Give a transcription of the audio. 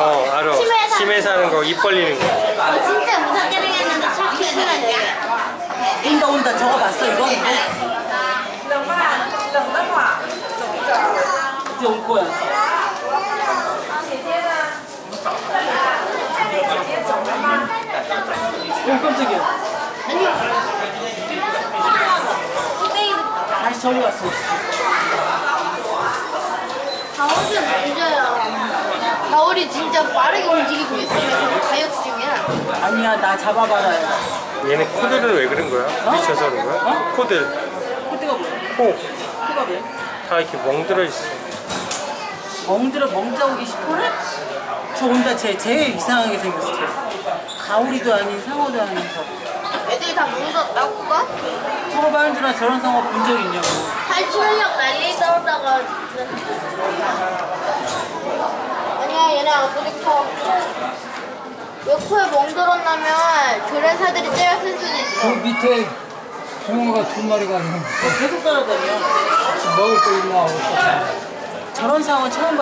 알아. 심해 사는 거, 입 벌리는 거. 진짜 무섭게 생겼는데 참 귀신하네. 온다 저거 봤어 이거? 이제 올 거야. 깜짝이야. 다시 저리 왔어. 가오리는 문제야. 가오리 진짜 빠르게 움직이고 있으면 다이어트 중이야. 아니야 나 잡아봐라. 얘네 코들은 왜 그런 거야? 미쳐서 그런 거야? 코들. 코드가 뭐야? 코. 코가 왜? 다 이렇게 멍들어 있어. 멍자국이 싶어래? 저 온다 제일 이상하게 생겼어. 가오리도 아닌 상어도 아니면서. 애들이 다 무섭다고 봐? 저거 봐는 줄 저런 상어 본 적 있냐고. 탈출력 난리 떨다가 아니야 얘네 안 부딪혀. 왜 코에 멍들었냐면 교련사들이 때렸을 수도 있어. 그 밑에 붕어가 2마리가 있는 계속 따라다녀. 먹을 거 있나 하고 저런 상어 처음 봐.